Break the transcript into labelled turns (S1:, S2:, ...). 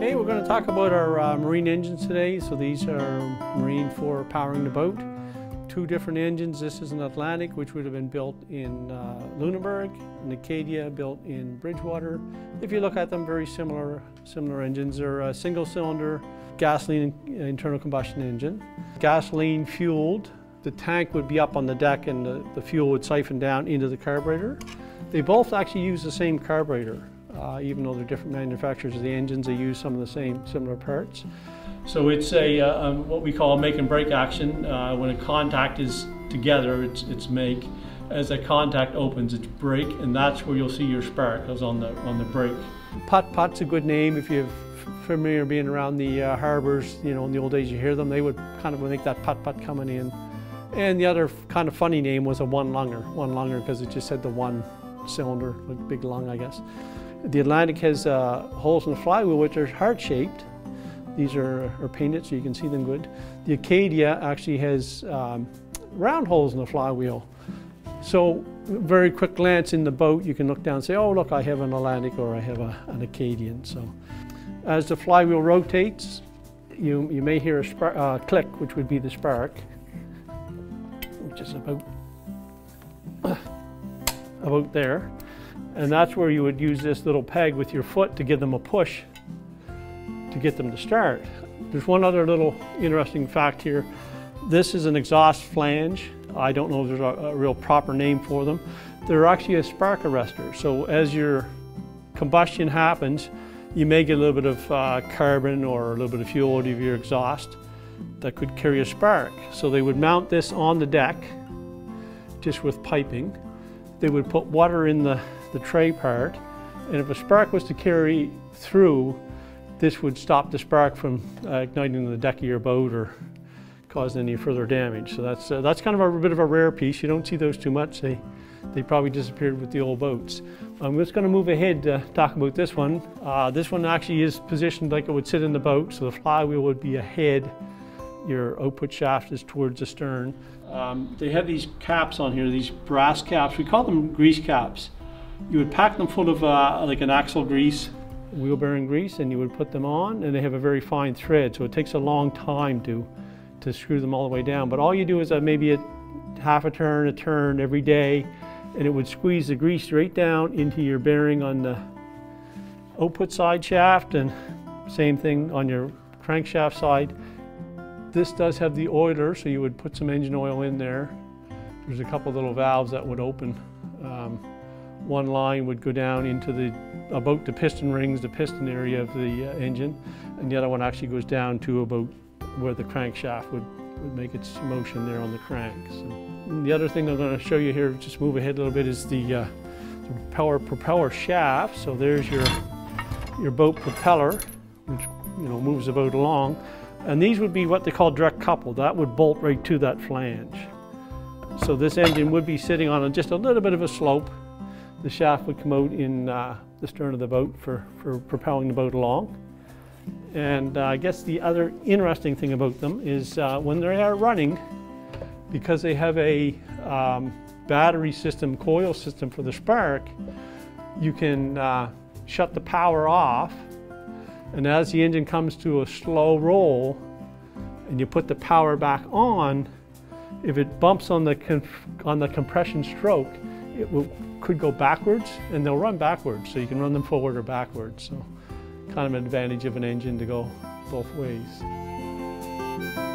S1: Hey, we're going to talk about our marine engines today. So these are marine for powering the boat. Two different engines. This is an Atlantic, which would have been built in Lunenburg, an Acadia built in Bridgewater. If you look at them, very similar engines. They're a single-cylinder gasoline internal combustion engine. Gasoline fueled. The tank would be up on the deck and the fuel would siphon down into the carburetor. They both actually use the same carburetor. Even though they're different manufacturers of the engines, they use some of the same similar parts. So it's what we call make and break action. When a contact is together, it's make. As a contact opens, it's break, and that's where you'll see your spark goes on the break. Putt-putt's a good name if you're familiar being around the harbors. You know, in the old days you hear them, they would kind of make that putt-putt coming in. And the other kind of funny name was a one-lunger because it just had the one cylinder, like big lung, I guess. The Atlantic has holes in the flywheel which are heart-shaped. These are painted so you can see them good. The Acadia actually has round holes in the flywheel. So very quick glance in the boat, you can look down and say, oh look, I have an Atlantic or I have an Acadian. So as the flywheel rotates, you may hear a click, which would be the spark, which is about there. And that's where you would use this little peg with your foot to give them a push to get them to start. There's one other little interesting fact here. This is an exhaust flange. I don't know if there's a real proper name for them. They're actually a spark arrestor. So as your combustion happens, you may get a little bit of carbon or a little bit of fuel out of your exhaust that could carry a spark. So they would mount this on the deck just with piping. They would put water in the tray part, and if a spark was to carry through, this would stop the spark from igniting the deck of your boat or causing any further damage. So that's kind of a bit of a rare piece. You don't see those too much. They probably disappeared with the old boats. I'm just going to move ahead to talk about this one. This one actually is positioned like it would sit in the boat, so the flywheel would be ahead. Your output shaft is towards the stern. They have these caps on here, these brass caps. We call them grease caps. You would pack them full of like an axle grease, wheel bearing grease, and you would put them on, and they have a very fine thread, so it takes a long time to screw them all the way down. But all you do is maybe half a turn every day, and it would squeeze the grease right down into your bearing on the output side shaft, and same thing on your crankshaft side. This does have the oiler, so you would put some engine oil in there. There's a couple little valves that would open. One line would go down into about the piston rings, the piston area of the engine, and the other one actually goes down to about where the crankshaft would make its motion there on the crank. So, the other thing I'm going to show you here, just move ahead a little bit, is the propeller shaft. So there's your boat propeller, which moves the boat along. And these would be what they call direct coupled. That would bolt right to that flange. So this engine would be sitting on just a little bit of a slope. The shaft would come out in the stern of the boat for propelling the boat along. And I guess the other interesting thing about them is when they are running, because they have a battery system, coil system for the spark, you can shut the power off. And as the engine comes to a slow roll and you put the power back on, if it bumps on the compression stroke, it could go backwards, and they'll run backwards. So you can run them forward or backwards. So kind of an advantage of an engine to go both ways.